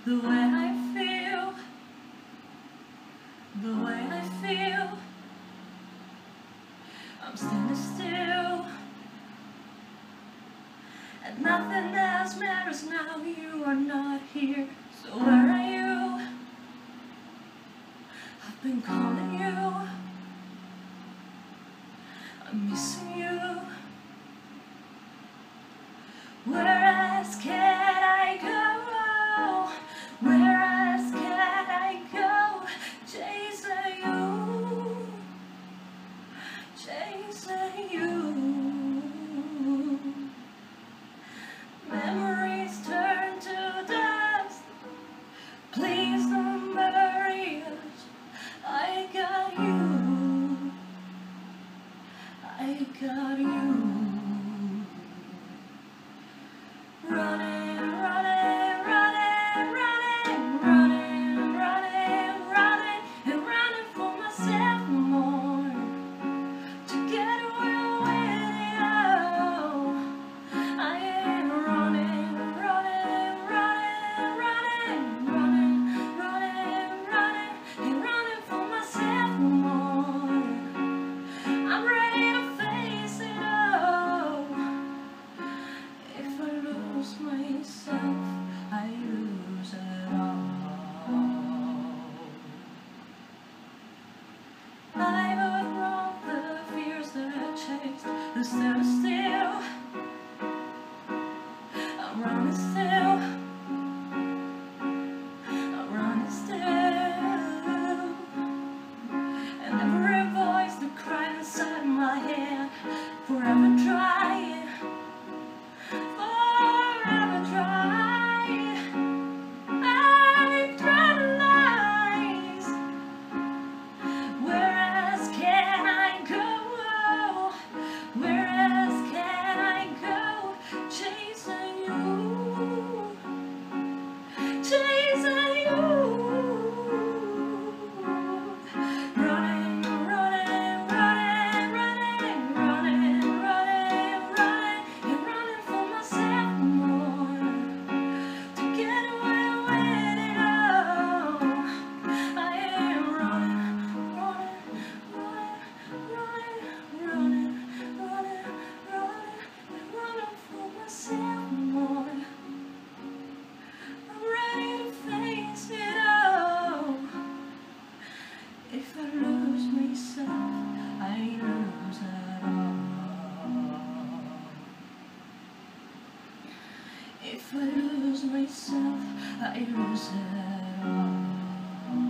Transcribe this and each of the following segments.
the way I feel, the way I feel. I'm standing still, and nothing else matters now. You are not here, so where are you? I've been calling you, I'm missing you. Where else can I go? Where else can I go? Chasing you, chasing you. Memories turn to dust. Please don't bury us. I got you, I got you. Running, running, running, running, running, running, running, and running for myself more. To get away with it all. I am running, running, running, running, running, running, running, and running for myself more. I'm ready to face it all. If I lose myself, I lose it all. I've outrun the fears that chased the stand still. I'm running still, I'm running still. And every voice that cried inside my head, forever trying, forever trying. I've tried lies. Where else can I go? Where else can I go? Chasing you, chasing you. Running, running, running, running, running, running, running, and running for myself more. To get away with it all. I am running, running, running, running, running, running, running, running for myself more. I'm ready to face it all. If I lose myself, I lose it all. If I lose myself, I lose it all.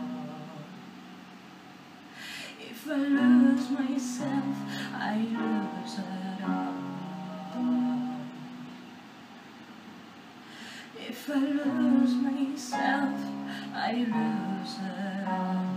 If I lose myself, I lose it all. If I lose myself, I lose it all.